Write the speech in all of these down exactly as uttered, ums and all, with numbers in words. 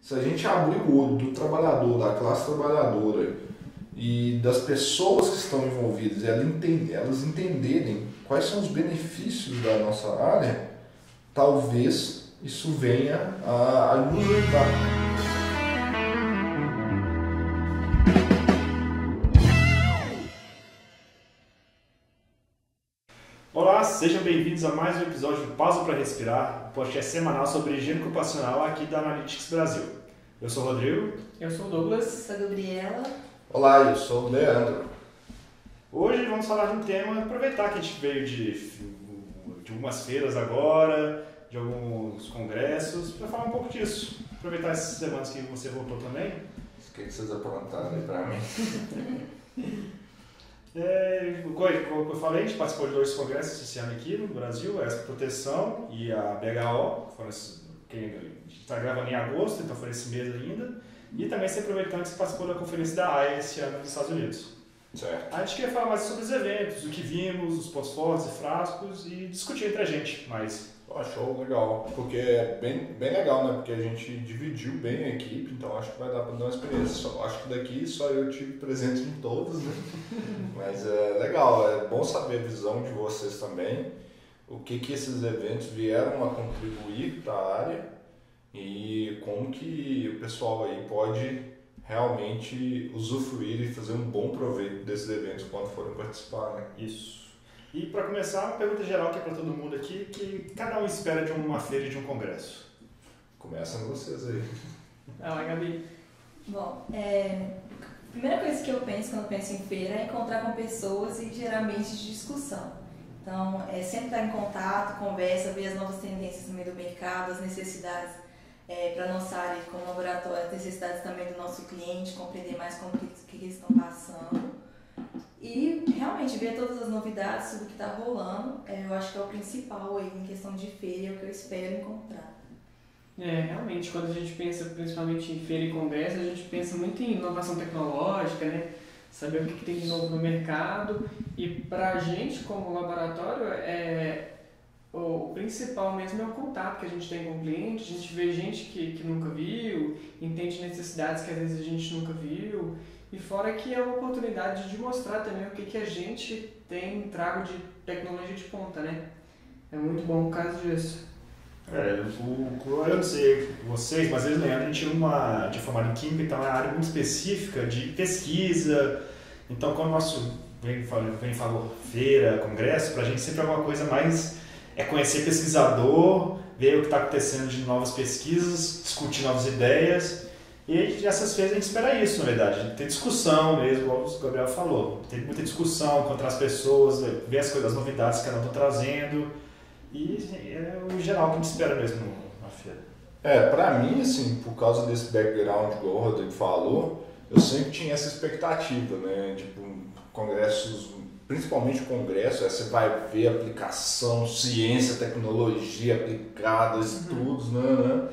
Se a gente abrir o olho do trabalhador, da classe trabalhadora e das pessoas que estão envolvidas, e elas entenderem quais são os benefícios da nossa área, talvez isso venha a, a nos ajudar. Olá, sejam bem-vindos a mais um episódio do Pausa para Respirar, um podcast semanal sobre higiene ocupacional aqui da Analytics Brasil. Eu sou o Rodrigo. Eu sou o Douglas. Sou a Gabriela. Olá, eu sou o Leandro. Hoje vamos falar de um tema, aproveitar que a gente veio de, de algumas feiras agora, de alguns congressos, para falar um pouco disso. Aproveitar essas semanas que você voltou também. O que vocês aprontaram aí para mim? É, como eu falei, a gente participou de dois congressos esse ano aqui no Brasil, a Expo Proteção e a B H O, foram esse, que a gente está gravando em agosto, então foi esse mês ainda. E também se aproveitando que você participou da conferência da A I A esse ano nos Estados Unidos. Certo. A gente queria falar mais sobre os eventos, o que vimos, os pontos fortes e fracos e discutir entre a gente mais. Oh, show, legal, porque é bem, bem legal, né? Porque a gente dividiu bem a equipe, então acho que vai dar para dar uma experiência. Só, acho que daqui só eu tive presente em todos, né? Mas é legal, é bom saber a visão de vocês também, o que, que esses eventos vieram a contribuir para a área e como que o pessoal aí pode realmente usufruir e fazer um bom proveito desses eventos quando forem participar, né? Isso. E para começar, uma pergunta geral que é para todo mundo aqui, que cada um espera de uma feira e de um congresso. Começam vocês aí. Vai lá, Gabi. Bom, é, a primeira coisa que eu penso quando eu penso em feira é encontrar com pessoas e gerar ambientes de discussão. Então, é sempre estar em contato, conversa, ver as novas tendências no meio do mercado, as necessidades é, para a nossa área como laboratório, as necessidades também do nosso cliente, compreender mais como que, que eles estão passando. E realmente ver todas as novidades, tudo que está rolando, é, eu acho que é o principal aí em questão de feira, é o que eu espero encontrar. É, realmente, quando a gente pensa principalmente em feira e congresso, a gente pensa muito em inovação tecnológica, né? Saber o que, que tem de novo no mercado. E para a gente, como laboratório, é, o principal mesmo é o contato que a gente tem com o cliente. A gente vê gente que, que nunca viu, entende necessidades que às vezes a gente nunca viu. E fora que é uma oportunidade de mostrar também o que, que a gente tem trago de tecnologia de ponta, né? É muito bom por causa disso. É, o, eu não sei vocês, mas eu e o Leandro, a gente tinha uma de formado em Química, então é uma área muito específica de pesquisa. Então, quando o nosso vem falando, vem falou feira, congresso, pra gente sempre é uma coisa mais é conhecer pesquisador, ver o que está acontecendo de novas pesquisas, discutir novas ideias. E essas feiras a gente espera isso, na verdade, ter discussão mesmo, como o Gabriel falou, ter muita discussão, encontrar as pessoas, ver as coisas, as novidades que elas estão trazendo, e é o geral que a gente espera mesmo na feira. É, pra mim, assim, por causa desse background que o Rodrigo falou, eu sempre tinha essa expectativa, né, tipo, congressos, principalmente congresso, aí você vai ver aplicação, ciência, tecnologia aplicada, estudos, né, né.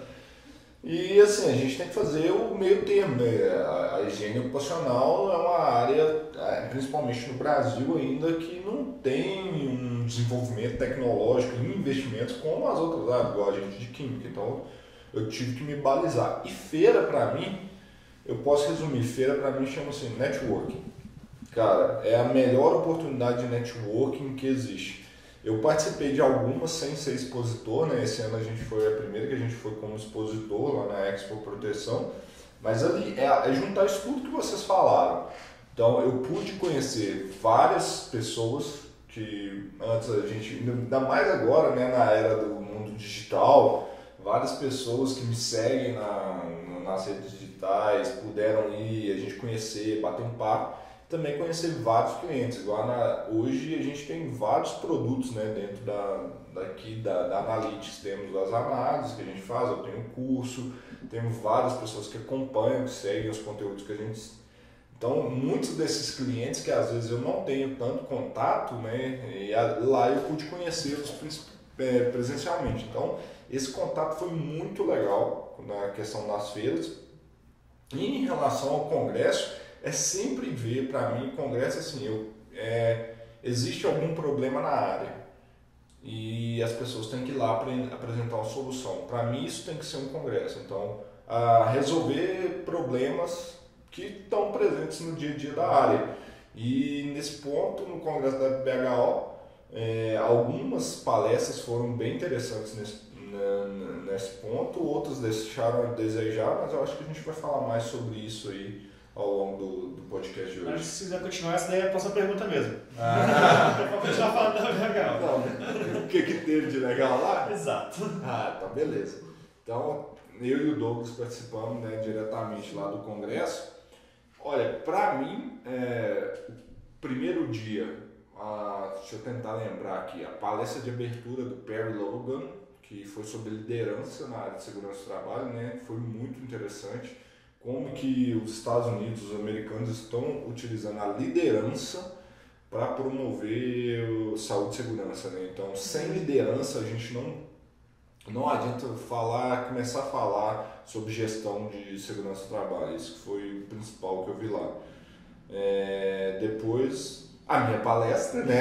E assim, a gente tem que fazer o meio termo, né? A, a higiene ocupacional é uma área, principalmente no Brasil ainda, que não tem um desenvolvimento tecnológico e investimentos como as outras áreas, igual a gente de química. Então eu tive que me balizar. E feira para mim, eu posso resumir, feira para mim chama-se networking. Cara, é a melhor oportunidade de networking que existe. Eu participei de algumas sem ser expositor, né? Esse ano a gente foi a primeira que a gente foi como expositor lá na Expo Proteção, mas ali é, é juntar isso tudo que vocês falaram. Então eu pude conhecer várias pessoas que antes a gente, ainda mais agora, né, na era do mundo digital, várias pessoas que me seguem na, nas redes digitais puderam ir, a gente conhecer, bater um papo. Também conhecer vários clientes. Igual na, hoje a gente tem vários produtos, né, dentro da, daqui da, da Analytics. Temos as análises que a gente faz, eu tenho um curso, temos várias pessoas que acompanham, que seguem os conteúdos que a gente... Então, muitos desses clientes que às vezes eu não tenho tanto contato, né, e lá eu pude conhecê-los presencialmente. Então, esse contato foi muito legal na questão das feiras. E em relação ao congresso, é sempre ver, para mim, congresso assim, eu, é, existe algum problema na área e as pessoas têm que ir lá para apresentar uma solução. Para mim, isso tem que ser um congresso. Então, a resolver problemas que estão presentes no dia a dia da área. E nesse ponto, no congresso da B H O, é, algumas palestras foram bem interessantes nesse, né, nesse ponto, outras deixaram a desejar, mas eu acho que a gente vai falar mais sobre isso aí ao longo do, do podcast de hoje. Mas se quiser continuar, essa daí é a próxima pergunta mesmo. Ah. Eu vou continuar falando da B H O. Não, o que, que teve de legal lá? Exato. Ah, tá, beleza. Então, eu e o Douglas participamos, né, diretamente lá do congresso. Olha, pra mim, é, o primeiro dia, a, deixa eu tentar lembrar aqui, a palestra de abertura do Perry Logan, que foi sobre liderança na área de segurança do trabalho, né, foi muito interessante. Como que os Estados Unidos, os americanos estão utilizando a liderança para promover saúde e segurança, né? Então, sem liderança, a gente não, não adianta falar, começar a falar sobre gestão de segurança do trabalho. Isso foi o principal que eu vi lá. É, depois, a minha palestra, né?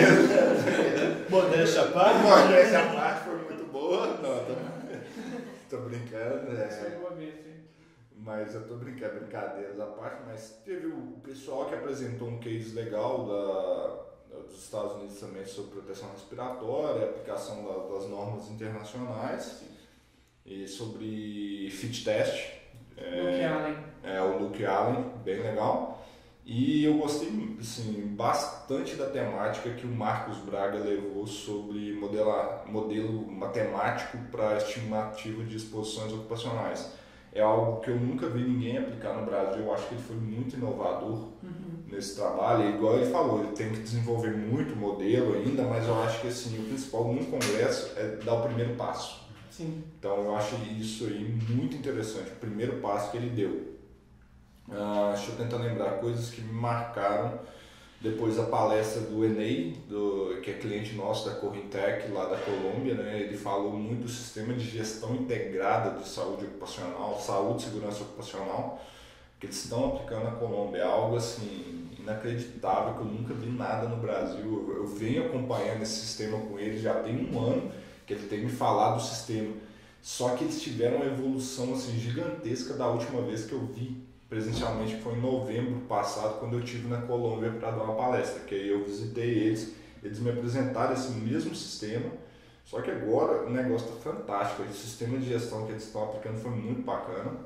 Modéstia à parte. Modéstia à parte foi muito boa. Não, tô, tô brincando. É. Mas eu tô brincando, brincadeiras à parte, mas teve o pessoal que apresentou um case legal da, dos Estados Unidos também sobre proteção respiratória, aplicação da, das normas internacionais e sobre fit test. Luke Allen. É, o Luke Allen, bem legal. E eu gostei assim, bastante da temática que o Marcos Braga levou sobre modelar, modelo matemático para estimativa de exposições ocupacionais. É algo que eu nunca vi ninguém aplicar no Brasil. Eu acho que ele foi muito inovador uhum. nesse trabalho. E, igual ele falou, ele tem que desenvolver muito modelo ainda, mas eu acho que assim, o principal no congresso é dar o primeiro passo. Sim. Então eu acho isso aí muito interessante, o primeiro passo que ele deu. Uh, deixa eu tentar lembrar coisas que me marcaram. Depois da palestra do Enei, do, que é cliente nosso da Corintec, lá da Colômbia, né? Ele falou muito do sistema de gestão integrada de saúde ocupacional, saúde e segurança ocupacional, que eles estão aplicando na Colômbia. É algo assim, inacreditável, que eu nunca vi nada no Brasil. Eu, eu venho acompanhando esse sistema com ele já tem um ano, que ele tem me falado do sistema. Só que eles tiveram uma evolução assim, gigantesca da última vez que eu vi presencialmente, que foi em novembro passado, quando eu estive na Colômbia para dar uma palestra, que aí eu visitei eles, eles me apresentaram esse mesmo sistema, só que agora o negócio está fantástico, o sistema de gestão que eles estão aplicando foi muito bacana.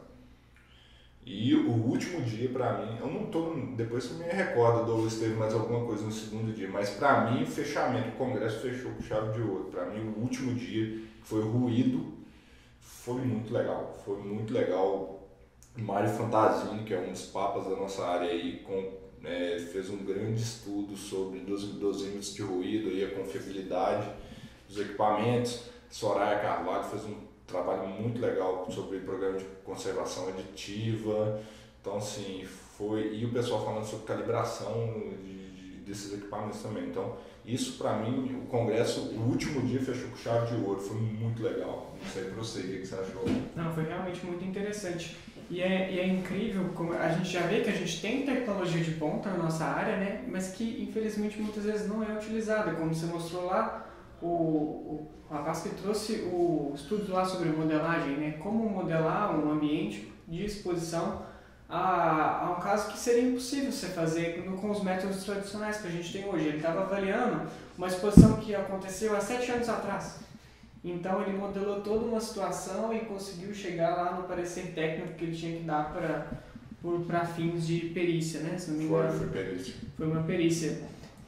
E o último dia para mim, eu não tô, depois você me recorda, Douglas, teve mais alguma coisa no segundo dia, mas para mim o fechamento, o congresso fechou com chave de ouro. Para mim o último dia, que foi o ruído, foi muito legal, foi muito legal. Mário Fantasini, que é um dos papas da nossa área aí, com, é, fez um grande estudo sobre dosímetros de ruído e a confiabilidade dos equipamentos. Soraya Carvalho fez um trabalho muito legal sobre programa de conservação aditiva. Então, assim, foi... E o pessoal falando sobre calibração de, de, desses equipamentos também. Então, isso para mim, o congresso, o último dia fechou com chave de ouro, foi muito legal. Não sei para você, o que você achou? Não, foi realmente muito interessante. E é, e é incrível, como a gente já vê que a gente tem tecnologia de ponta na nossa área, né? Mas que infelizmente muitas vezes não é utilizada. Como você mostrou lá, o, o, o rapaz que trouxe o estudo lá sobre modelagem, né? Como modelar um ambiente de exposição a, a um caso que seria impossível você fazer no, com os métodos tradicionais que a gente tem hoje. Ele estava avaliando uma exposição que aconteceu há sete anos atrás. Então ele modelou toda uma situação e conseguiu chegar lá no parecer técnico que ele tinha que dar para fins de perícia, né? Se não me engano, foi, foi perícia. Foi uma perícia.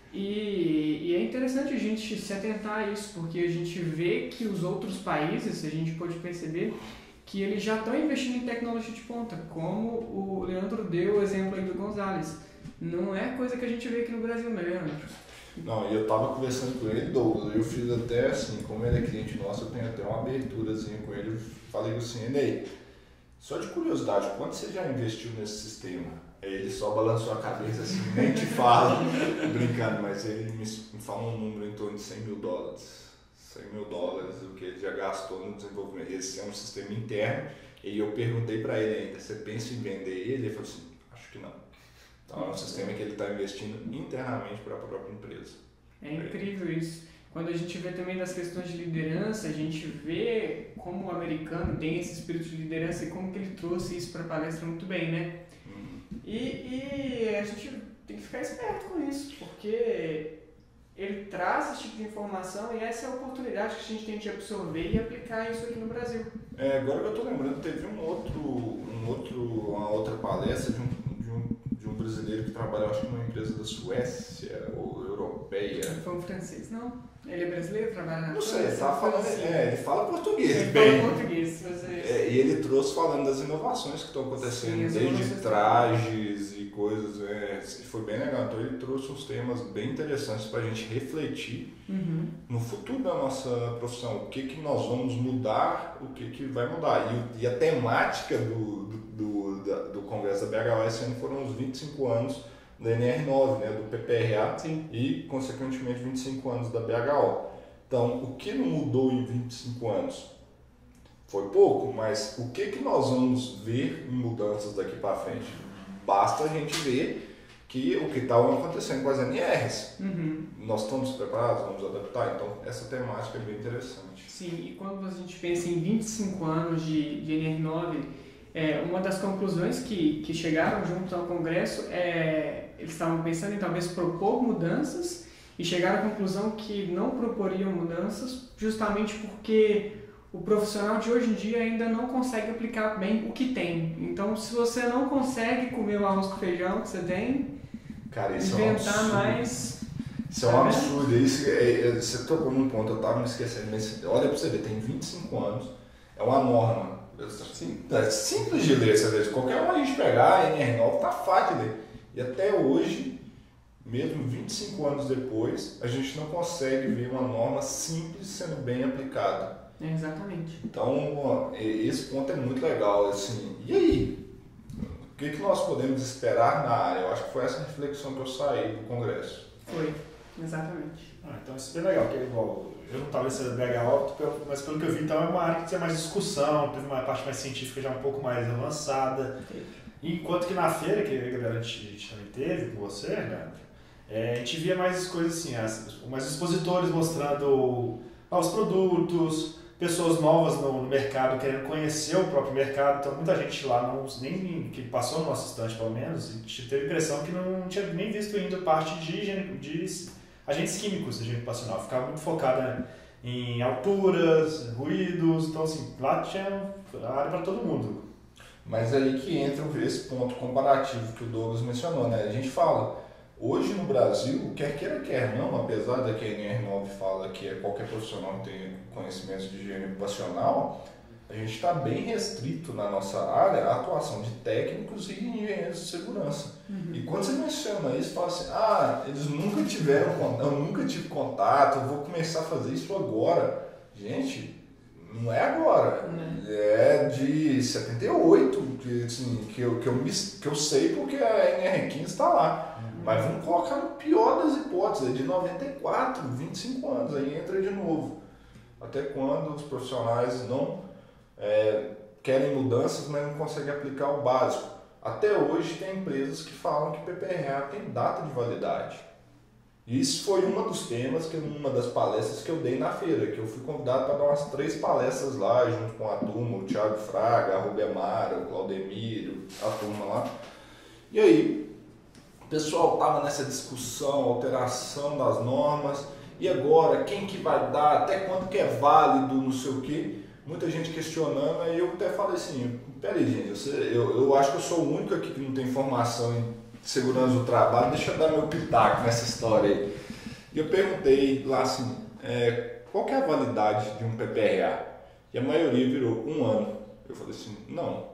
E, e é interessante a gente se atentar a isso, porque a gente vê que os outros países, a gente pode perceber que eles já estão investindo em tecnologia de ponta, como o Leandro deu o exemplo aí do Gonzalez. Não é coisa que a gente vê aqui no Brasil, né, Leandro? Não, e eu tava conversando com ele, Douglas, eu fiz até assim, como ele é cliente nosso, eu tenho até uma aberturazinha com ele, eu falei assim, Enei, só de curiosidade, quanto você já investiu nesse sistema? Aí ele só balançou a cabeça assim, nem te fala, brincando, mas ele me, me fala um número em torno de cem mil dólares. cem mil dólares, o que ele já gastou no desenvolvimento. Esse é um sistema interno, e eu perguntei para ele ainda, você pensa em vender ele? Ele falou assim, acho que não. Então é um sistema que ele está investindo internamente para a própria empresa. É incrível isso. Quando a gente vê também das questões de liderança, a gente vê como o americano tem esse espírito de liderança e como que ele trouxe isso para a palestra muito bem, né? E, e a gente tem que ficar esperto com isso, porque ele traz esse tipo de informação e essa é a oportunidade que a gente tem de absorver e aplicar isso aqui no Brasil. É, agora que eu estou lembrando, teve um outro, um outro, uma outra palestra de um, de um, de um brasileiro que trabalha, acho que numa empresa da Suécia ou europeia. Ele foi um francês, não? Ele é brasileiro, trabalha na Não sei, ele, tava falando, assim. é, ele fala português Ele bem. fala português, mas é... É, e ele trouxe falando das inovações que estão acontecendo, Sim, desde trajes e coisas, é, foi bem legal. Então ele trouxe uns temas bem interessantes para a gente refletir Uhum. no futuro da nossa profissão, o que, que nós vamos mudar, o que, que vai mudar. E, e a temática do, do, do, da, do Congresso da B H O esse ano foram os vinte e cinco anos da N R nove, né, do P P R A. Sim. E, consequentemente, vinte e cinco anos da B H O. Então, o que não mudou em vinte e cinco anos? Foi pouco, mas o que, que nós vamos ver em mudanças daqui para frente? Basta a gente ver que o que está acontecendo com as N Rs. Uhum. Nós estamos preparados, vamos adaptar. Então, essa temática é bem interessante. Sim, e quando a gente pensa em vinte e cinco anos de, de N R nove, é, uma das conclusões que, que chegaram junto ao Congresso é eles estavam pensando em talvez propor mudanças e chegaram à conclusão que não proporiam mudanças justamente porque o profissional de hoje em dia ainda não consegue aplicar bem o que tem. Então, se você não consegue comer o arroz com feijão que você tem, Cara, isso inventar é um mais... Isso é um absurdo. Isso é, é, você tocou num ponto, eu estava me esquecendo. Mas olha para você ver, tem vinte e cinco anos, é uma norma. Assim, é simples de ler, você vê. Qualquer um a gente pegar, a N R nove tá fácil de ler. E até hoje, mesmo vinte e cinco anos depois, a gente não consegue ver uma norma simples sendo bem aplicada. É, exatamente. Então, esse ponto é muito legal. Assim, e aí? O que, que nós podemos esperar na área? Eu acho que foi essa reflexão que eu saí do Congresso. Foi, exatamente. Ah, então isso é bem legal, que é igual, eu não estava nesse B H O, mas pelo que eu vi, então é uma área que tem mais discussão, teve uma parte mais científica já um pouco mais avançada. Enquanto que na feira, que a gente, a gente também teve com você, né, é, a gente via mais coisas assim, as, mais expositores mostrando ah, os produtos, pessoas novas no, no mercado querendo conhecer o próprio mercado, então muita gente lá, não, nem que passou no nosso estande pelo menos, a gente teve a impressão que não tinha nem visto ainda parte de, de agentes químicos da higiene ocupacional, ficava muito focada em alturas, ruídos, então assim, lá tinha área para todo mundo. Mas aí que entra esse ponto comparativo que o Douglas mencionou, né? A gente fala, hoje no Brasil, quer queira, quer não, apesar da que a N R nove fala que é qualquer profissional que tem conhecimentos de higiene ocupacional, a gente está bem restrito na nossa área a atuação de técnicos e engenheiros de segurança. Uhum. E quando você menciona isso, fala assim, ah, eles nunca tiveram contato, eu nunca tive contato, eu vou começar a fazer isso agora. Gente, não é agora, uhum. É de setenta e oito, que, assim, que, eu, que, eu me, que eu sei porque a N R quinze está lá. Uhum. Mas vamos colocar no pior das hipóteses, é de noventa e quatro, vinte e cinco anos, aí entra de novo. Até quando os profissionais não é, querem mudanças, mas não conseguem aplicar o básico. Até hoje tem empresas que falam que P P R A tem data de validade. Isso foi um dos temas, que uma das palestras que eu dei na feira, que eu fui convidado para dar umas três palestras lá, junto com a turma, o Thiago Fraga, a Rubemara, o Claudemiro, a turma lá. E aí, o pessoal estava nessa discussão, alteração das normas, e agora, quem que vai dar, até quanto que é válido, não sei o quê. Muita gente questionando, aí eu até falei assim, peraí gente, eu, eu acho que eu sou o único aqui que não tem formação em segurança do trabalho, deixa eu dar meu pitaco nessa história aí. E eu perguntei lá assim, é, qual que é a validade de um P P R A? E a maioria virou um ano. Eu falei assim, não,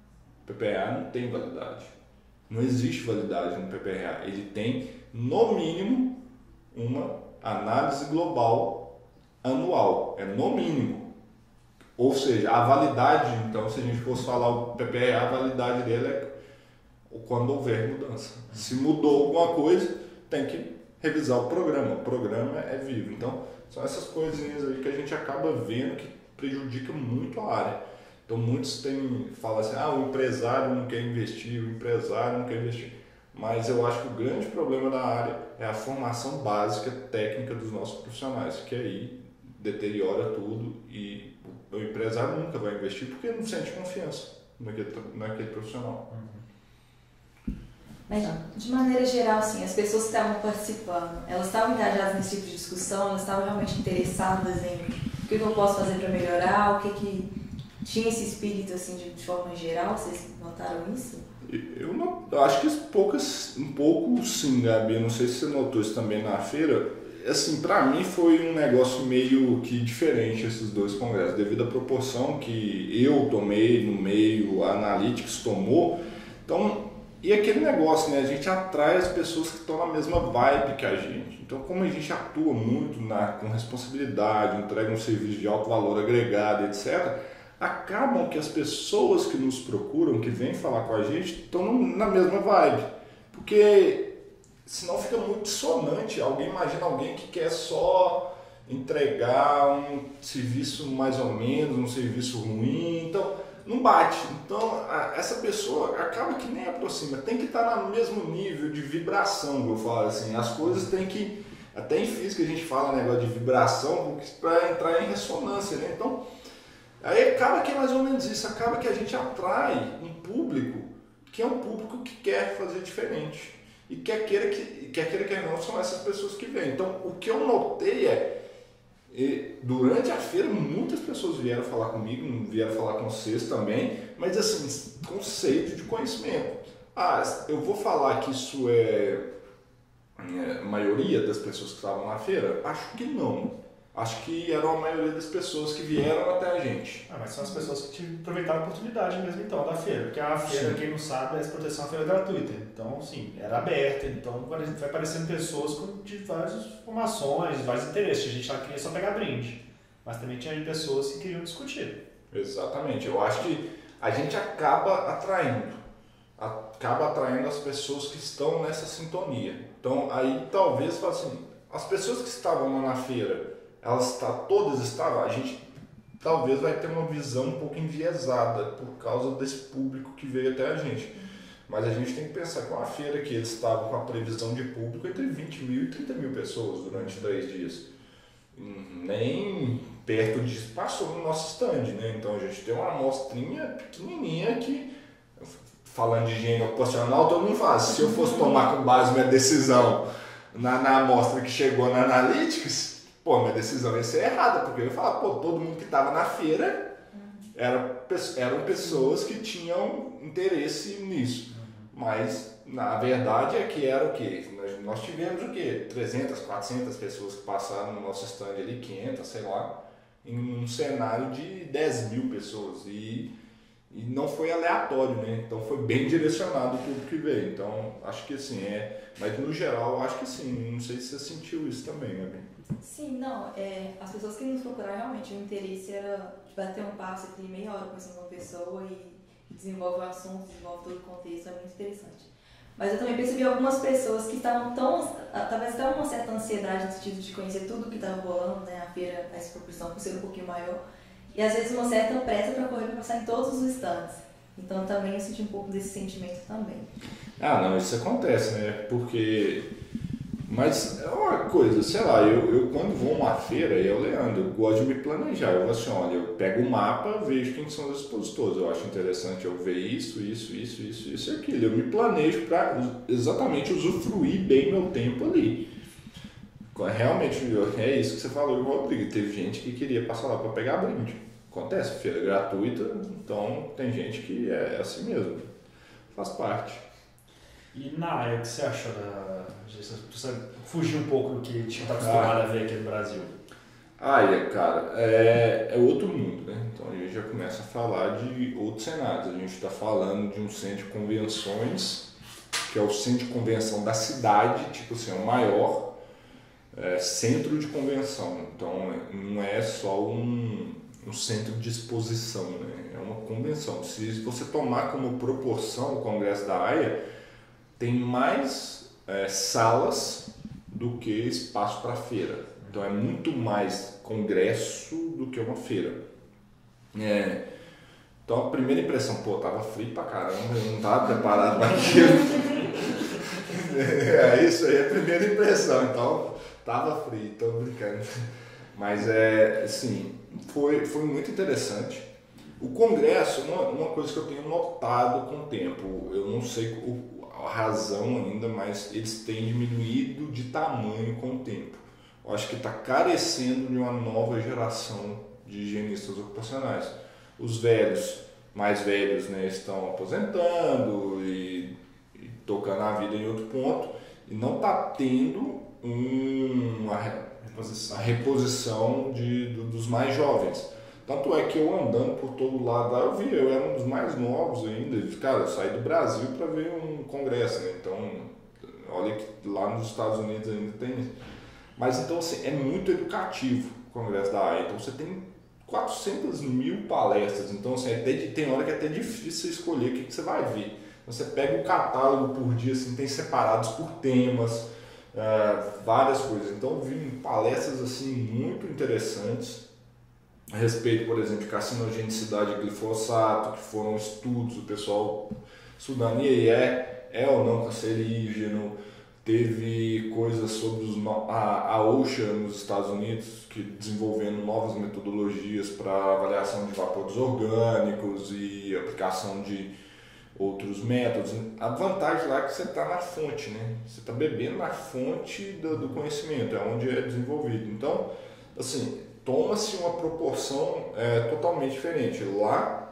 P P R A não tem validade. Não existe validade no P P R A. Ele tem, no mínimo, uma análise global anual. É no mínimo. Ou seja, a validade, então, se a gente fosse falar o P P R A, a validade dele é quando houver mudança. Se mudou alguma coisa, tem que revisar o programa. O programa é vivo. Então, são essas coisinhas aí que a gente acaba vendo que prejudica muito a área. Então, muitos têm, falam assim, ah, o empresário não quer investir, o empresário não quer investir. Mas eu acho que o grande problema da área é a formação básica técnica dos nossos profissionais, que aí deteriora tudo e o empresário nunca vai investir porque não sente confiança naquele, naquele profissional. Mas, de maneira geral, assim, as pessoas que estavam participando, elas estavam engajadas nesse tipo de discussão, elas estavam realmente interessadas em o que eu posso fazer para melhorar, o que que tinha esse espírito, assim, de, de forma geral, vocês notaram isso? Eu não, acho que poucas, um pouco sim, Gabi, não sei se você notou isso também na feira. Assim, para mim foi um negócio meio que diferente esses dois congressos, devido à proporção que eu tomei no meio, a Analytics tomou. Então, e aquele negócio, né? A gente atrai as pessoas que estão na mesma vibe que a gente. Então, como a gente atua muito na, com responsabilidade, entrega um serviço de alto valor agregado, etcétera, acabam que as pessoas que nos procuram, que vêm falar com a gente, estão na mesma vibe. Porque senão fica muito dissonante. Alguém imagina alguém que quer só entregar um serviço mais ou menos, um serviço ruim, então não bate. Então a, essa pessoa acaba que nem aproxima, tem que estar no mesmo nível de vibração, vou falar assim. As coisas têm que, até em física a gente fala negócio de vibração para entrar em ressonância, né? Então aí acaba que é mais ou menos isso, acaba que a gente atrai um público que é um público que quer fazer diferente. E quer queira que quer queira que não, são essas pessoas que vêm. Então, o que eu notei é, durante a feira, muitas pessoas vieram falar comigo, vieram falar com vocês também, mas assim, conceito de conhecimento. Ah, eu vou falar que isso é, é a maioria das pessoas que estavam na feira? Acho que não. Acho que era a maioria das pessoas que vieram até a gente. Ah, mas são as pessoas que aproveitaram a oportunidade mesmo então da feira, porque a feira, sim, quem não sabe, a proteção é feira gratuita, então sim, era aberta, então vai aparecendo pessoas com de várias formações, vários interesses. A gente não queria só pegar brinde, mas também tinha pessoas que queriam discutir. Exatamente, eu acho que a gente acaba atraindo, acaba atraindo as pessoas que estão nessa sintonia. Então aí talvez assim, as pessoas que estavam lá na feira, elas tá, todas estavam, a gente talvez vai ter uma visão um pouco enviesada por causa desse público que veio até a gente. Mas a gente tem que pensar com a feira que eles estavam com a previsão de público entre vinte mil e trinta mil pessoas durante três dias. Nem perto disso passou no nosso stand, né? Então a gente tem uma amostrinha pequenininha que, falando de higiene ocupacional, todo mundo fala, se eu fosse tomar com base minha decisão na, na amostra que chegou na Analytics, pô, minha decisão ia ser errada, porque eu ia falar, pô, todo mundo que estava na feira era, eram pessoas que tinham interesse nisso. Mas, na verdade, é que era o quê? Nós, nós tivemos o quê? trezentas, quatrocentas pessoas que passaram no nosso stand ali, quinhentas, sei lá, em um cenário de dez mil pessoas. E, e não foi aleatório, né? Então foi bem direcionado o público que veio. Então, acho que assim, é... Mas, no geral, eu acho que sim. Não sei se você sentiu isso também, né, Ben? Sim, não, é, as pessoas que nos procuraram, realmente, o interesse era de bater um papo, você tem meia hora conversando com uma pessoa e, e desenvolve o assunto, desenvolve todo o contexto, é muito interessante. Mas eu também percebi algumas pessoas que estavam tão, talvez até uma certa ansiedade no sentido de conhecer tudo o que estava rolando, né, a feira, a exposição por ser um pouquinho maior, e às vezes uma certa pressa para correr para passar em todos os stands. Então também eu senti um pouco desse sentimento também. Ah, não, isso acontece, né, porque... Mas é uma coisa, sei lá, eu, eu quando vou a uma feira, eu, Leandro, eu gosto de me planejar. Eu assim, olha, eu pego o mapa, vejo quem são os expositores. Eu acho interessante eu ver isso, isso, isso, isso, isso e aquilo. Eu me planejo para exatamente usufruir bem meu tempo ali. Realmente, é isso que você falou, Rodrigo. Teve gente que queria passar lá para pegar brinde. Acontece, feira gratuita, então tem gente que é assim mesmo. Faz parte. E na área, o que você achou da... Você fugir um pouco do que a gente está acostumado ah. a ver aqui no Brasil? Ah, é, cara, é, é outro mundo, né? Então a gente já começa a falar de outros cenários. A gente está falando de um centro de convenções, que é o centro de convenção da cidade, tipo assim, é o maior é, centro de convenção. Então não é só um, um centro de exposição, né? É uma convenção. Se você tomar como proporção o Congresso da AIA, tem mais é, salas do que espaço para feira. Então é muito mais congresso do que uma feira. É, então a primeira impressão, pô, tava frio pra caramba, eu não tava preparado para aquilo. É, isso aí é a primeira impressão, então tava frio, tô brincando. Mas é, assim, foi, foi muito interessante. O congresso, uma, uma coisa que eu tenho notado com o tempo, eu não sei o, a razão ainda, mas eles têm diminuído de tamanho com o tempo. Eu acho que está carecendo de uma nova geração de higienistas ocupacionais. Os velhos, mais velhos, né, estão aposentando e, e tocando a vida em outro ponto, e não está tendo um, uma reposição, a reposição de, do, dos mais jovens. Tanto é que eu andando por todo lado lá, eu vi, eu era um dos mais novos ainda. Cara, eu saí do Brasil para ver um congresso, né? Então, olha que lá nos Estados Unidos ainda tem isso. Mas então, assim, é muito educativo o congresso da A I A. Então, você tem quatrocentas mil palestras. Então, assim, até, tem hora que é até difícil escolher o que, que você vai ver. Então, você pega um catálogo por dia, assim, tem separados por temas, uh, várias coisas. Então, eu vi palestras, assim, muito interessantes a respeito, por exemplo, de carcinogenicidade de glifosato, que foram estudos, o pessoal estudando, e aí é, é ou não cancerígeno. Teve coisas sobre os, a, a OSHA nos Estados Unidos, que desenvolvendo novas metodologias para avaliação de vapores orgânicos e aplicação de outros métodos. A vantagem lá é que você está na fonte, né? Você está bebendo na fonte do, do conhecimento, é onde é desenvolvido. Então, assim, toma-se uma proporção é, totalmente diferente. Lá,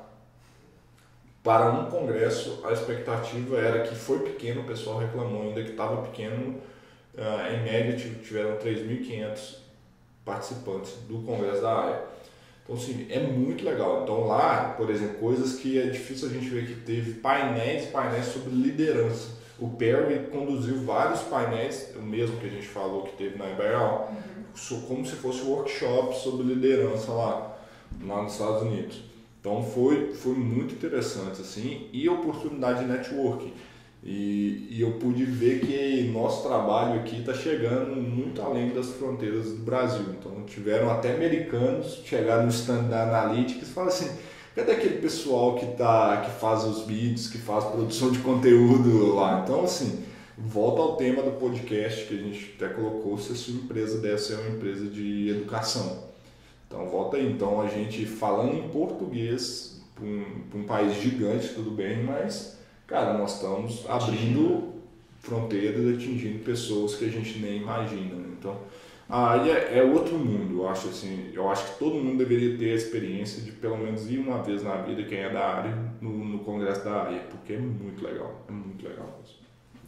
para um congresso, a expectativa era que foi pequeno, o pessoal reclamou ainda que estava pequeno, uh, em média tiveram três mil e quinhentos participantes do congresso da A I A. Então, assim, é muito legal. Então lá, por exemplo, coisas que é difícil a gente ver, que teve painéis painéis sobre liderança. O Perry conduziu vários painéis, o mesmo que a gente falou que teve na Iberal, uhum. como se fosse um workshop sobre liderança lá, lá nos Estados Unidos. Então foi, foi muito interessante, assim, e oportunidade de networking. E, e eu pude ver que nosso trabalho aqui está chegando muito além das fronteiras do Brasil. Então tiveram até americanos chegar no stand da Analytics e falaram assim: cadê aquele pessoal que, tá, que faz os vídeos, que faz produção de conteúdo lá? Então, assim, volta ao tema do podcast que a gente até colocou, se a sua empresa deve ser uma empresa de educação. Então, volta aí. Então, a gente falando em português para um, um país gigante, tudo bem, mas, cara, nós estamos abrindo fronteiras, atingindo pessoas que a gente nem imagina. Né? Então, aí é, é outro mundo, eu acho assim. Eu acho que todo mundo deveria ter a experiência de pelo menos ir uma vez na vida, quem é da área, no, no congresso da área, porque é muito legal, é muito legal mesmo.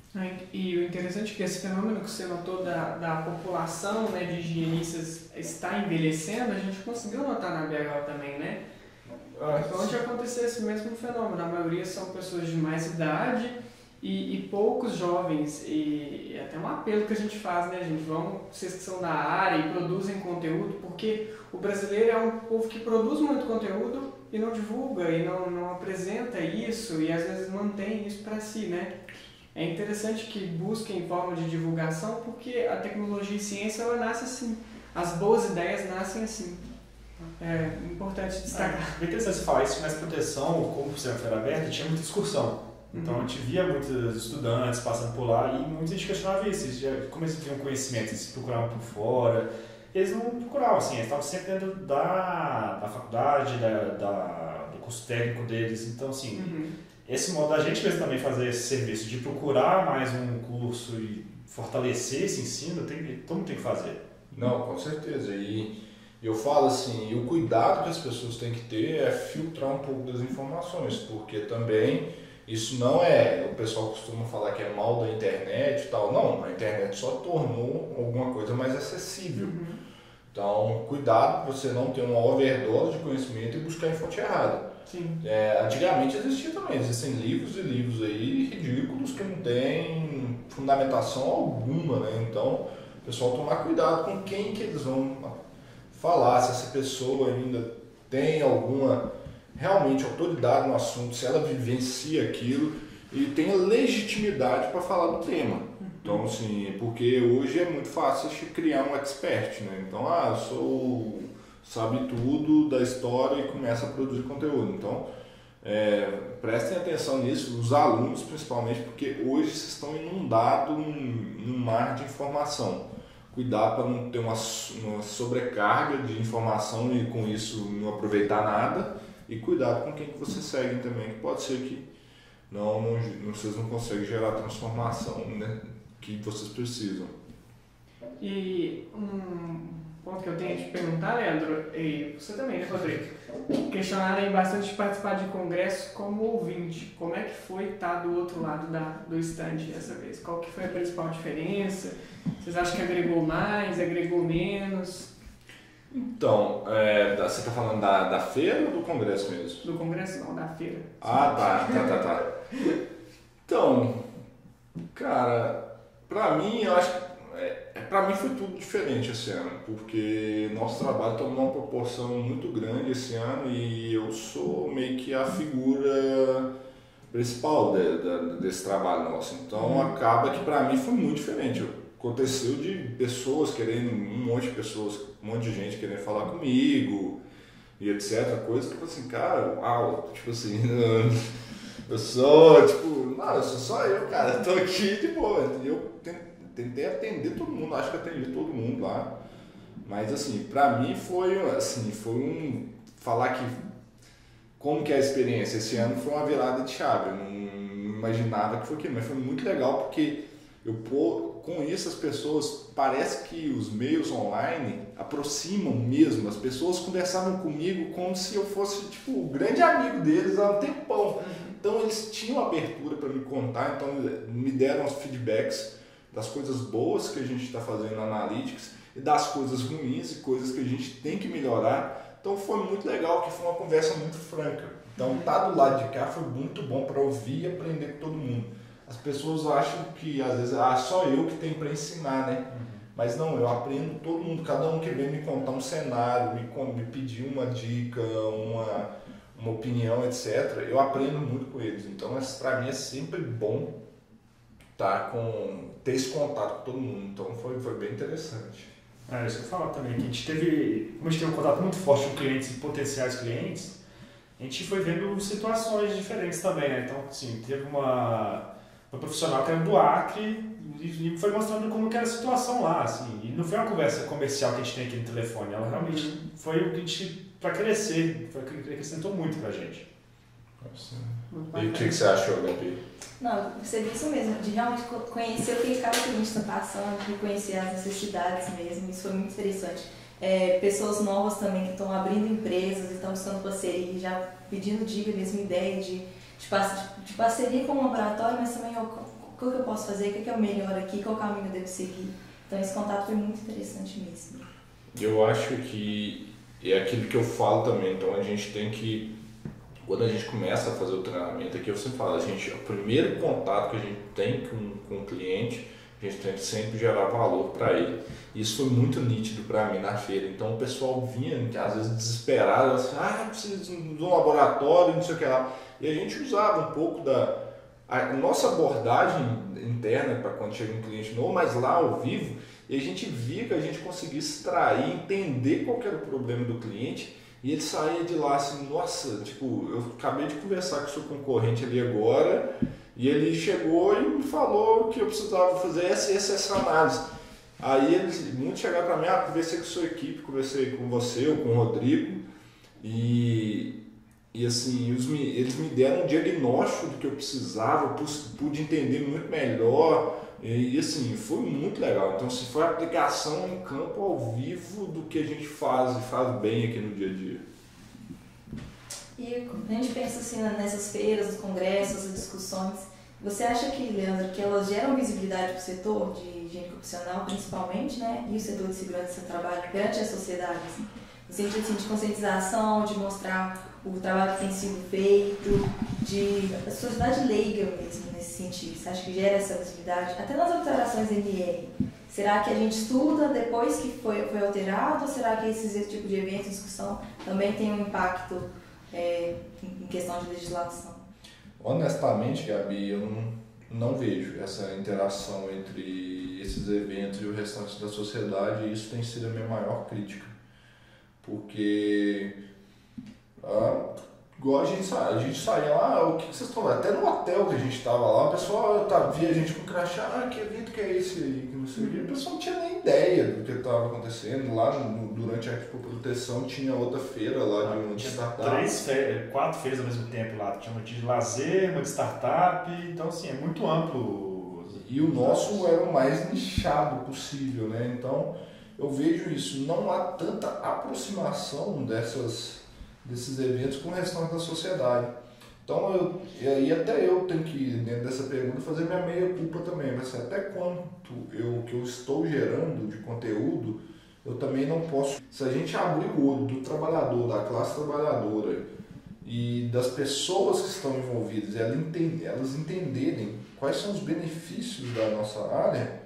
E o interessante é que esse fenômeno que você notou da, da população, né, de higienistas está envelhecendo, a gente conseguiu notar na B H também, né? Então, onde aconteceu esse mesmo fenômeno, a maioria são pessoas de mais idade e, e poucos jovens, e, e até um apelo que a gente faz, né, gente? Vamos, vocês que são da área e produzem conteúdo, porque o brasileiro é um povo que produz muito conteúdo e não divulga, e não, não apresenta isso, e às vezes mantém isso para si, né? É interessante que busquem forma de divulgação, porque a tecnologia e ciência, ela nasce assim. As boas ideias nascem assim. É importante destacar. É interessante você falar isso, mas proteção, como você era feira aberta, tinha muita excursão. Então uhum. a gente via muitos estudantes passando por lá e muita gente questionava isso. Eles já, como eles tinham conhecimento, eles procuravam por fora. Eles não procuravam, assim, eles estavam sempre dentro da, da faculdade, da, da, do curso técnico deles. Então, assim. Uhum. Esse modo da gente mesmo também fazer esse serviço, de procurar mais um curso e fortalecer esse ensino, tem, todo mundo tem que fazer. Não, com certeza. E eu falo assim, o cuidado que as pessoas têm que ter é filtrar um pouco das informações, porque também isso não é, o pessoal costuma falar que é mal da internet e tal. Não, a internet só tornou alguma coisa mais acessível. Uhum. Então, cuidado para você não ter uma overdose de conhecimento e buscar em fonte errada. Sim. É, antigamente existia também, existem livros e livros aí ridículos que não têm fundamentação alguma, né? Então, o pessoal tomar cuidado com quem que eles vão falar, se essa pessoa ainda tem alguma realmente autoridade no assunto, se ela vivencia aquilo e tem legitimidade para falar do tema. Então, assim, porque hoje é muito fácil criar um expert, né? Então, ah, eu sou... sabe tudo da história e começa a produzir conteúdo. Então, É, prestem atenção nisso, os alunos principalmente, porque hoje vocês estão inundados num, num mar de informação. Cuidado para não ter uma, uma sobrecarga de informação e com isso não aproveitar nada. E cuidado com quem que vocês seguem também, que pode ser que não, não, não, vocês não conseguem gerar a transformação, né, que vocês precisam. E um ponto que eu tenho a te perguntar, Leandro, e você também, né, Rodrigo? Questionaram aí bastante de participar de congresso como ouvinte. Como é que foi estar do outro lado da, do stand dessa vez? Qual que foi a principal diferença? Vocês acham que agregou mais, agregou menos? Então, é, você está falando da, da feira ou do congresso mesmo? Do congresso não, da feira. Ah, tá, tá, tá, tá. Então, cara, pra mim, eu acho que é, pra mim foi tudo diferente esse ano, porque nosso trabalho tomou uma proporção muito grande esse ano e eu sou meio que a figura principal de, de, desse trabalho nosso. Então, uhum. acaba que pra mim foi muito diferente. Aconteceu de pessoas querendo, um monte de pessoas, um monte de gente querendo falar comigo e etcétera. Coisa que eu falei assim, cara, uau, tipo assim, eu sou, tipo, não, eu sou só eu, cara, eu tô aqui de boa. Eu tentei atender todo mundo, acho que atendi todo mundo lá. Mas assim, pra mim foi, assim, foi um, falar que, como que é a experiência, esse ano foi uma virada de chave, eu não, não imaginava que foi aquilo, mas foi muito legal porque eu pô, com isso as pessoas, parece que os meios online aproximam mesmo, as pessoas conversavam comigo como se eu fosse tipo o grande amigo deles há um tempão. Então eles tinham abertura para me contar, então me deram os feedbacks das coisas boas que a gente está fazendo na Analytics e das coisas ruins e coisas que a gente tem que melhorar. Então foi muito legal, que foi uma conversa muito franca. Então estar do lado de cá foi muito bom para ouvir e aprender com todo mundo. As pessoas acham que às vezes ah, só eu que tenho para ensinar, né? Uhum. Mas não, eu aprendo todo mundo, cada um que vem me contar um cenário, me, me pedir uma dica, uma, uma opinião, etcétera. Eu aprendo muito com eles. Então, para mim é sempre bom tá, com, ter esse contato com todo mundo. Então foi, foi bem interessante. É isso que eu falo também, que a gente teve, como a gente tem um contato muito forte com clientes e potenciais clientes, a gente foi vendo situações diferentes também, né? Então, assim, teve uma... Foi um profissional que era do Acre e foi mostrando como que era a situação lá, assim. E não foi uma conversa comercial que a gente tem aqui no telefone, ela realmente foi o que a gente, para crescer, foi o que acrescentou muito pra gente. E o que, que você achou, Gabi? Não, você viu isso mesmo, de realmente conhecer o que cada cliente está passando, de conhecer as necessidades mesmo, isso foi muito interessante. É, pessoas novas também que estão abrindo empresas, estão buscando parceria, já pedindo dica mesmo, ideia de De, de parceria com o laboratório, mas também o, o que eu posso fazer, o que é o melhor aqui, qual caminho eu devo seguir. Então esse contato foi muito interessante mesmo. Eu acho que é aquilo que eu falo também, então a gente tem que, quando a gente começa a fazer o treinamento aqui, eu sempre falo, a gente, o primeiro contato que a gente tem com, com o cliente, a gente tem que sempre gerar valor para ele. Isso foi muito nítido para mim na feira. Então o pessoal vinha, às vezes desesperado, assim, ah, preciso de um laboratório, não sei o que lá. E a gente usava um pouco da a nossa abordagem interna para quando chega um cliente novo, mas lá ao vivo, e a gente via que a gente conseguia extrair, entender qual que era o problema do cliente, e ele saía de lá assim, nossa, tipo, eu acabei de conversar com o seu concorrente ali agora, e ele chegou e me falou que eu precisava fazer essa e essa, essa análise. Aí eles, muitos chegaram para mim, ah, conversei com a sua equipe, conversei com você ou com o Rodrigo, e... E assim, eles me, eles me deram um diagnóstico do que eu precisava, eu pude entender muito melhor e, e assim, foi muito legal. Então, assim, foi a aplicação em campo ao vivo do que a gente faz e faz bem aqui no dia a dia. E a gente pensa assim nessas feiras, nos congressos, as discussões, você acha que, Leandro, que elas geram visibilidade para o setor de higiene ocupacional, principalmente, né, e o setor de segurança do trabalho perante a sociedade? Assim? No sentido assim, de conscientização, de mostrar o trabalho que tem sido feito, de a sociedade leiga mesmo nesse sentido. Você acha que gera essa visibilidade? Até nas alterações N R. Será que a gente estuda depois que foi, foi alterado? Ou será que esses esse tipo de eventos, discussão, também tem um impacto é, em questão de legislação? Honestamente, Gabi, eu não, não vejo essa interação entre esses eventos e o restante da sociedade, e isso tem sido a minha maior crítica. Porque, ah, igual a gente, sa- a gente saía lá, ah, o que, que vocês estão lá? Até no hotel que a gente estava lá, o pessoal tá, via a gente com crachá, ah, que evento que é esse aí, que não sei o quê. O pessoal não tinha nem ideia do que estava acontecendo. Lá no, durante a Expo Proteção tinha outra feira lá de uma de Tinha startup. três feiras, quatro feiras ao mesmo tempo lá. Tinha uma de lazer, uma de startup, então assim, é muito amplo. E o nosso era o mais nichado possível, né? Então eu vejo isso, não há tanta aproximação dessas, desses eventos com o restante da sociedade. Então, eu, e aí até eu tenho que, dentro dessa pergunta, fazer minha meia-culpa também. Mas até quanto eu, que eu estou gerando de conteúdo, eu também não posso... Se a gente abrir o olho do trabalhador, da classe trabalhadora e das pessoas que estão envolvidas, elas entend- elas entenderem quais são os benefícios da nossa área,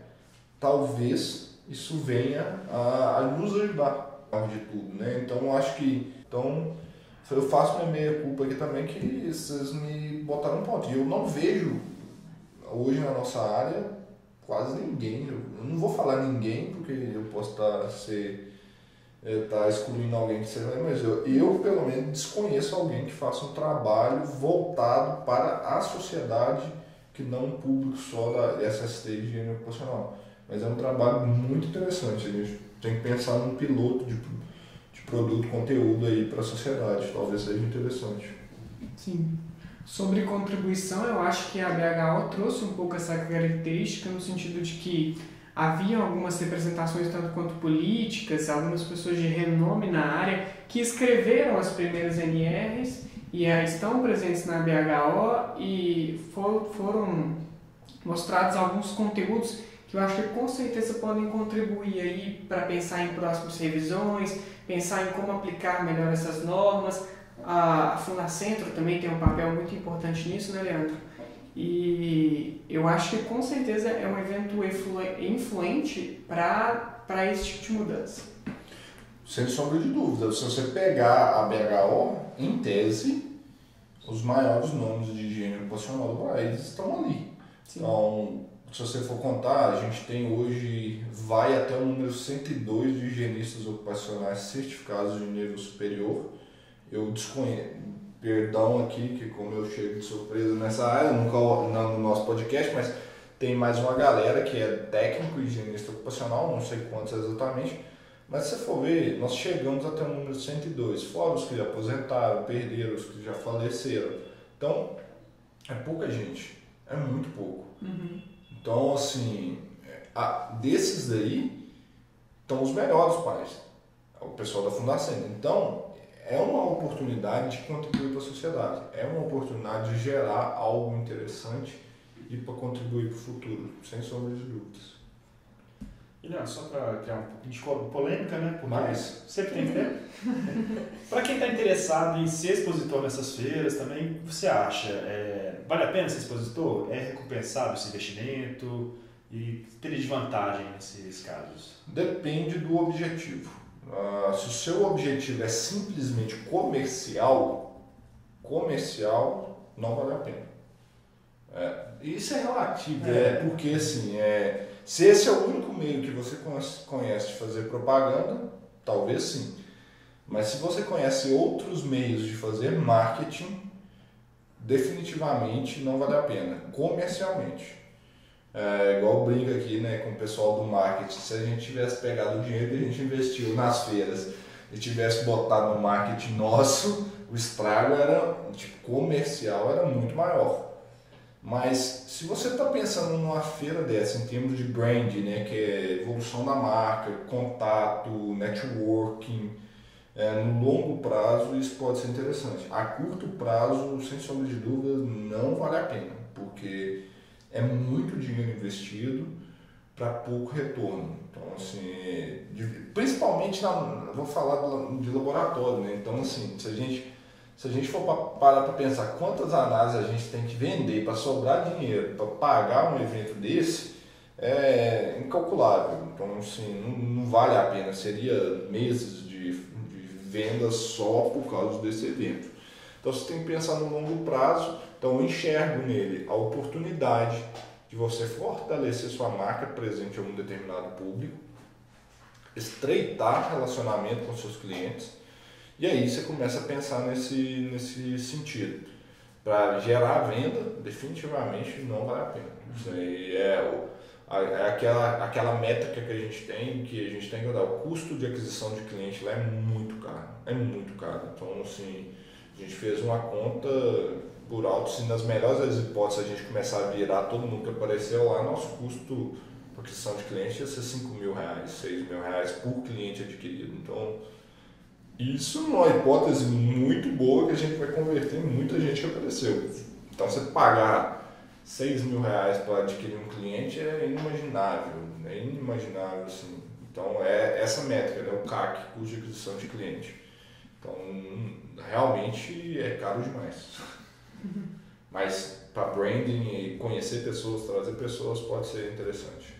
talvez isso venha a, a nos ajudar, além de tudo, né? Então, eu acho que... Então, eu faço minha meia-culpa aqui também, que vocês me botaram no ponto. E eu não vejo, hoje na nossa área, quase ninguém. Eu não vou falar ninguém, porque eu posso estar, ser, estar excluindo alguém que seja, mas eu, eu, pelo menos, desconheço alguém que faça um trabalho voltado para a sociedade, que não um público só da S S T de higiene ocupacional. Mas é um trabalho muito interessante. A gente tem que pensar num piloto de produto, conteúdo aí para a sociedade, talvez seja interessante. Sim. Sobre contribuição, eu acho que a B H O trouxe um pouco essa característica no sentido de que havia algumas representações, tanto quanto políticas, algumas pessoas de renome na área que escreveram as primeiras N Rs e estão presentes na B H O e for, foram mostrados alguns conteúdos que eu acho que com certeza podem contribuir aí para pensar em próximas revisões, pensar em como aplicar melhor essas normas. A Funacentro também tem um papel muito importante nisso, né, Leandro? E eu acho que com certeza é um evento influente para esse tipo de mudança. Sem sombra de dúvida. Se você pegar a B H O, em tese, os maiores nomes de higiene ocupacional do país estão ali. Sim. Então, se você for contar, a gente tem hoje, vai até o número cento e dois de higienistas ocupacionais certificados de nível superior. Eu desconheço, perdão aqui, que como eu chego de surpresa nessa área, nunca não no nosso podcast, mas tem mais uma galera que é técnico e higienista ocupacional, não sei quantos exatamente, mas se você for ver, nós chegamos até o número cento e dois, fora os que já aposentaram, perderam, os que já faleceram. Então, é pouca gente, é muito pouco. Uhum. Então, assim, a, desses daí, estão os melhores pais, o pessoal da Fundação. Então, é uma oportunidade de contribuir para a sociedade, é uma oportunidade de gerar algo interessante e para contribuir para o futuro, sem sombra de dúvidas. E não, só para criar um pouquinho de polêmica, né? Porque Mas sempre tem tempo. Para quem está interessado em ser expositor nessas feiras também, você acha, é, vale a pena ser expositor? É recompensado esse investimento? E teria desvantagem nesses casos? Depende do objetivo. Uh, se o seu objetivo é simplesmente comercial, comercial não vale a pena. É, isso é relativo, é. é porque assim, é, se esse é o único meio que você conhece de fazer propaganda, talvez sim. Mas se você conhece outros meios de fazer marketing, definitivamente não vale a pena, comercialmente. É, igual brinca aqui, né, com o pessoal do marketing, se a gente tivesse pegado o dinheiro que a gente investiu nas feiras e tivesse botado no marketing nosso, o estrago era, tipo, comercial era muito maior. Mas se você está pensando numa feira dessa em termos de brand, né, que é evolução da marca, contato, networking, é, no longo prazo isso pode ser interessante. A curto prazo, sem sombra de dúvida, não vale a pena, porque é muito dinheiro investido para pouco retorno. Então, assim, de, principalmente, na, vou falar de laboratório, né? Então, assim, se a gente, se a gente for pra, parar para pensar quantas análises a gente tem que vender para sobrar dinheiro, para pagar um evento desse, é incalculável. Então, assim, não, não vale a pena. Seria meses de, de venda só por causa desse evento. Então, você tem que pensar no longo prazo. Então, eu enxergo nele a oportunidade de você fortalecer sua marca presente em um determinado público, estreitar relacionamento com seus clientes E aí você começa a pensar nesse, nesse sentido. Para gerar venda, definitivamente não vale a pena. Isso aí é, o, é aquela, aquela métrica que a gente tem, que a gente tem que dar. O custo de aquisição de cliente lá é muito caro. É muito caro. Então, assim, a gente fez uma conta por alto, se nas melhores das hipóteses a gente começar a virar todo mundo que apareceu lá, nosso custo para aquisição de cliente ia ser cinco mil reais, seis mil reais por cliente adquirido. Então, isso é uma hipótese muito boa que a gente vai converter em muita gente que apareceu. Então, você pagar seis mil reais para adquirir um cliente é inimaginável, é inimaginável assim. Então, é essa métrica, né? O C A C, custo de aquisição de cliente. Então, realmente é caro demais. Mas para branding e conhecer pessoas, trazer pessoas pode ser interessante.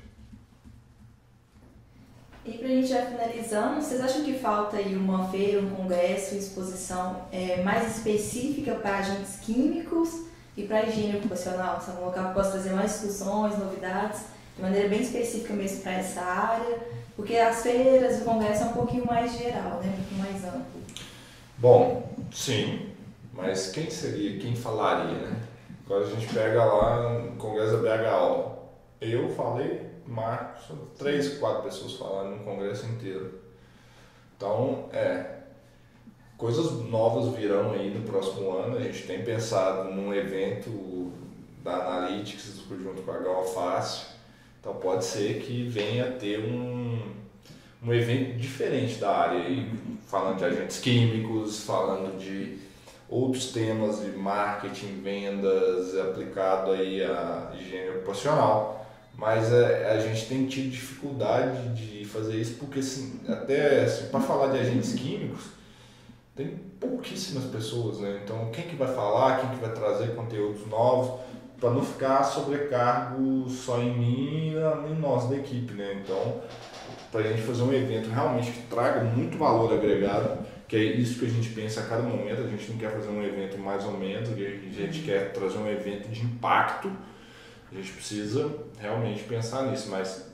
E para a gente já finalizando, vocês acham que falta aí uma feira, um congresso, exposição é, mais específica para agentes químicos e para higiene ocupacional? Sabe, um local que possa trazer mais discussões, novidades, de maneira bem específica mesmo para essa área? Porque as feiras e o congresso é um pouquinho mais geral, né? Um pouquinho mais amplo. Bom, sim, mas quem seria, quem falaria, né? Agora a gente pega lá no Congresso da B H O. Eu falei, Marcos, três, quatro pessoas falaram no congresso inteiro. Então, é, coisas novas virão aí no próximo ano. A gente tem pensado num evento da Analytics junto com a Galfácio. Então pode ser que venha a ter um, um evento diferente da área aí, falando de agentes químicos, falando de outros temas de marketing, vendas, aplicado aí à higiene ocupacional. Mas é, a gente tem tido dificuldade de fazer isso porque, assim, até assim, para falar de agentes químicos, tem pouquíssimas pessoas, né? Então, quem que vai falar, quem que vai trazer conteúdos novos, para não ficar sobrecargo só em mim e em nós da equipe, né? Então, para a gente fazer um evento realmente que traga muito valor agregado, que é isso que a gente pensa a cada momento, a gente não quer fazer um evento mais ou menos, a gente quer trazer um evento de impacto. A gente precisa realmente pensar nisso, mas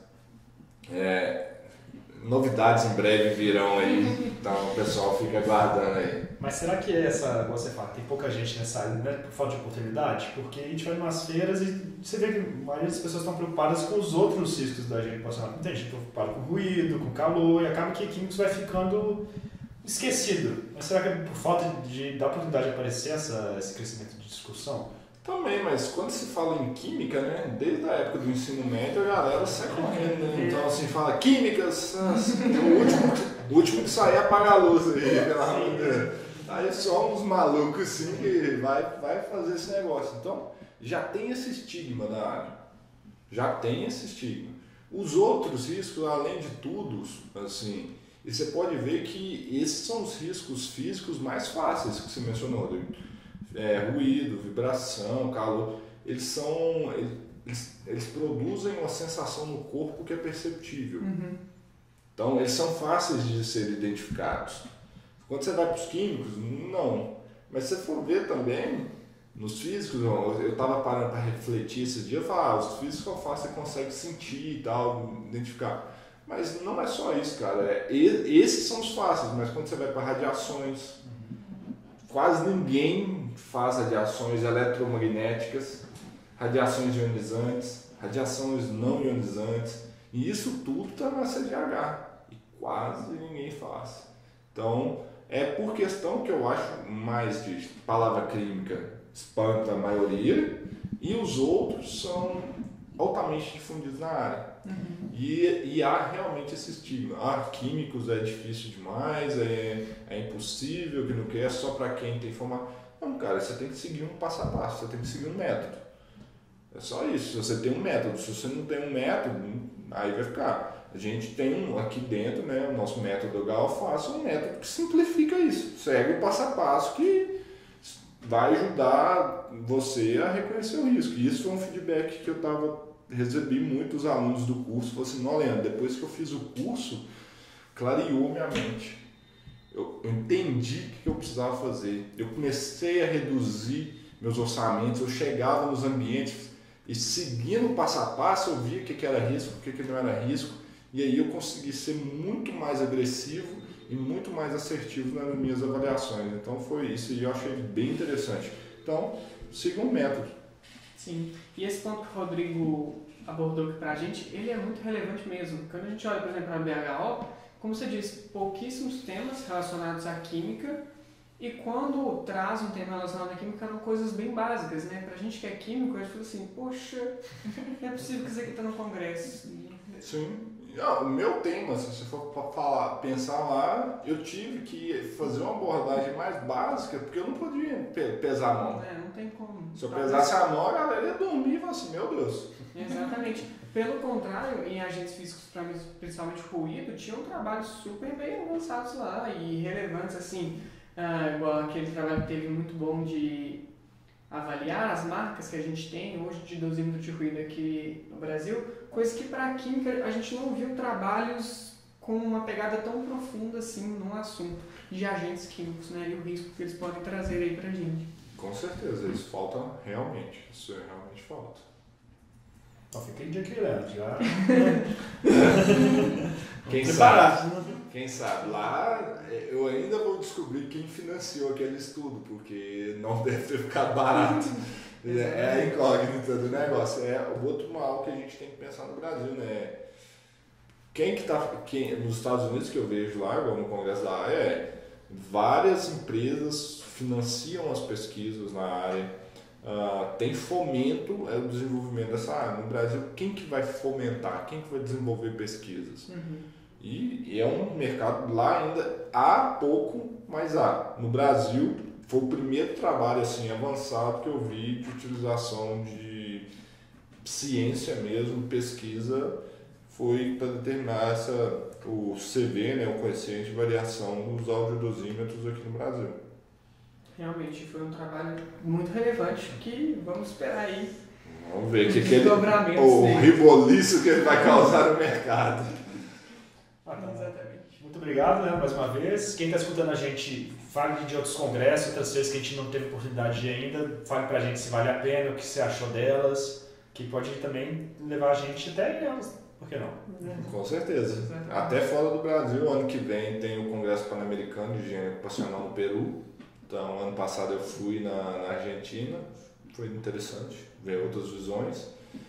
é, novidades em breve virão aí, então o pessoal fica aguardando aí. Mas será que essa, como você fala, tem pouca gente nessa área, né, por falta de oportunidade? Porque a gente vai em umas feiras e você vê que a maioria das pessoas estão preocupadas com os outros riscos da higiene ocupacional. Tem gente preocupada com ruído, com calor, e acaba que químicos vai ficando esquecido. Mas será que é por falta de, da oportunidade de aparecer essa, esse crescimento de discussão? Também, mas quando se fala em química, né, desde a época do ensino médio, a galera sai correndo, né? Então, assim, fala químicas, assim, o, último, o último que sair apaga a luz aí, pelo amor de Deus. Aí só uns malucos, assim, que vai, vai fazer esse negócio. Então, já tem esse estigma da área. Já tem esse estigma. Os outros riscos, além de tudo, assim, e você pode ver que esses são os riscos físicos mais fáceis que você mencionou, David. É, ruído, vibração, calor, eles são, eles, eles produzem uma sensação no corpo que é perceptível. Uhum. Então, eles são fáceis de serem identificados. Quando você vai para os químicos, não. Mas se você for ver também, nos físicos, eu estava parando para refletir esse dia, eu falava, ah, os físicos são fáceis, você consegue sentir e tal, identificar. Mas não é só isso, cara. É, esses são os fáceis, mas quando você vai para radiações, quase ninguém faz radiações eletromagnéticas, radiações ionizantes, radiações não ionizantes, e isso tudo está na C G H, e quase ninguém faz. Então, é por questão que eu acho mais de palavra química espanta a maioria, e os outros são altamente difundidos na área. Uhum. E, e há realmente esse estigma. Ah, químicos é difícil demais, é, é impossível, que não quer, é só para quem tem formação. Não, cara, você tem que seguir um passo a passo, você tem que seguir um método. É só isso, se você tem um método. Se você não tem um método, aí vai ficar. A gente tem um aqui dentro, né, o nosso método Galfácio, um método que simplifica isso. Segue o passo a passo que vai ajudar você a reconhecer o risco. E isso foi um feedback que eu tava, recebi muitos alunos do curso. Falaram assim, não, Leandro, depois que eu fiz o curso, clareou minha mente. Eu, eu entendi o que eu precisava fazer. Eu comecei a reduzir meus orçamentos, eu chegava nos ambientes e seguindo passo a passo eu via o que, que era risco, o que, que não era risco, e aí eu consegui ser muito mais agressivo e muito mais assertivo nas minhas avaliações. Então foi isso e eu achei bem interessante. Então, siga um método. Sim, e esse ponto que o Rodrigo abordou aqui pra gente, ele é muito relevante mesmo. Quando a gente olha, por exemplo, para a B H O, como você disse, pouquíssimos temas relacionados à química, e quando traz um tema relacionado à química, eram coisas bem básicas, né? Pra gente que é químico, a gente fala assim, poxa, não é possível que isso aqui tá no congresso. Sim. Ah, o meu tema, se você for falar, pensar lá, eu tive que fazer uma abordagem mais básica, porque eu não podia pe- pesar a mão. É, não tem como. Se eu pesasse a mão, a galera ia dormir e falar assim, meu Deus. Exatamente. Pelo contrário, em agentes físicos, principalmente ruído, tinham trabalhos super bem avançados lá e relevantes, assim, ah, igual aquele trabalho que teve muito bom de avaliar as marcas que a gente tem hoje de dosímetro de ruído aqui no Brasil, coisa que para a química a gente não viu trabalhos com uma pegada tão profunda assim num assunto de agentes químicos, né, e o risco que eles podem trazer aí pra gente. Com certeza, isso falta realmente, isso realmente falta. Então fica aí de aqui, Leandro, já. Quem sabe, quem sabe, lá eu ainda vou descobrir quem financiou aquele estudo, porque não deve ter ficado barato. É a incógnita do negócio. É o outro mal que a gente tem que pensar no Brasil, né? Quem que tá, quem, nos Estados Unidos que eu vejo lá, igual no Congresso da área, é várias empresas financiam as pesquisas na área. Uh, tem fomento é o desenvolvimento dessa área. No Brasil, quem que vai fomentar? Quem que vai desenvolver pesquisas? Uhum. E, e é um mercado lá ainda há pouco, mas há. No Brasil, foi o primeiro trabalho assim, avançado que eu vi de utilização de ciência mesmo, pesquisa, foi para determinar essa, o C V, né, o coeficiente de variação dos audiodosímetros aqui no Brasil. Realmente foi um trabalho muito relevante que vamos esperar aí. Vamos ver o que, que ele, o riboliço que ele vai causar no mercado. Ah, tá. Exatamente. Muito obrigado, né, mais uma vez. Quem está escutando a gente, fale de outros congressos, outras vezes que a gente não teve oportunidade de ir ainda, fale pra gente se vale a pena, o que você achou delas, que pode também levar a gente até elas, por que não? Com certeza. Até fora do Brasil, ano que vem tem o Congresso Pan-Americano de Higiene Ocupacional no Peru. Então, ano passado eu fui na, na Argentina, foi interessante ver outras visões.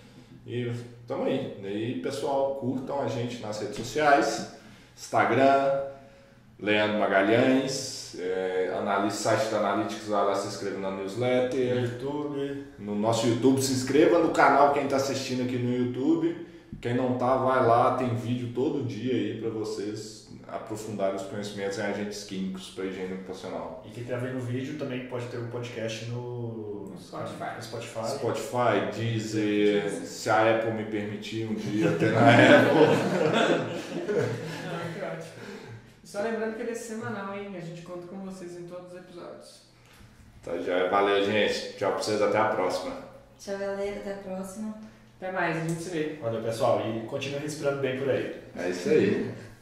E estamos aí. E aí, pessoal, curtam a gente nas redes sociais, Instagram, Leandro Magalhães, é, analise, site da Analytics, vai lá se inscreva na newsletter. YouTube. No nosso YouTube, se inscreva no canal quem está assistindo aqui no YouTube. Quem não tá, vai lá, tem vídeo todo dia aí para vocês aprofundarem os conhecimentos em agentes químicos para higiene ocupacional. E quem está vendo o vídeo também pode ter um podcast no, no Spotify. No Spotify. Spotify, Deezer, se a Apple me permitir um dia até na Apple. Não, que ótimo. Só lembrando que ele é semanal, hein? A gente conta com vocês em todos os episódios. Tá, já. Valeu, gente. Tchau pra vocês, até a próxima. Tchau, galera. Até a próxima. Até mais, a gente se vê. Valeu, pessoal. E continue respirando bem por aí. É isso aí.